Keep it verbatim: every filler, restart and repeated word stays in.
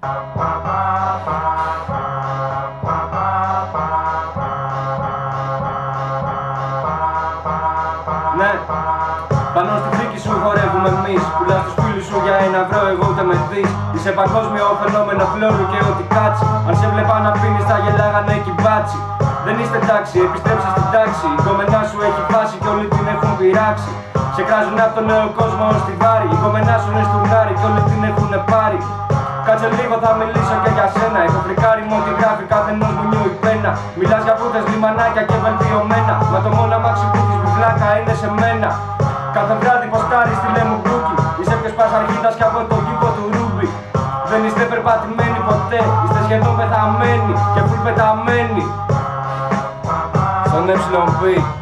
Ναι, πάνω στη θήκη σου χορεύουμε εμείς. Πουλάς τους φίλους σου για ένα ευρώ, εγώ ούτε με δεις. Είσαι παγκόσμιο φαινόμενο φλόρου και ό,τι κάτσει. Αν σε βλέπα να πίνεις θα γελάγανε εκεί μπάτσι. Δεν είστε τάξη, επιστρέψε στην τάξη. Η κομμενά σου έχει φάσει και όλοι την έχουν πειράξει. Σε κράζουν από τον νέο κόσμο ως τη βάρη. Η κομμενά σου είναι στουρνάρι και όλοι την έχουν πάρει. Κάτσε λίγο θα μιλήσω και για σένα. Έχω φρικάρει με ό,τι γράφει καθενός μου νιου η πένα. Μιλάς για βούτες, λιμανάκια και βελτιωμένα. Μα το μόνο αμάξι που έχεις μπιφλάκα είναι σε μένα. Κάθε βράδυ ποστάρεις στη λέμου μπούκι. Είσαι πιο σπασαρχίτας κι από το κήπο του Ρούμπι. Δεν είστε περπατημένοι ποτέ. Είστε σχεδόν πεθαμένοι και φουλ πεταμένοι. Στον ΕΠ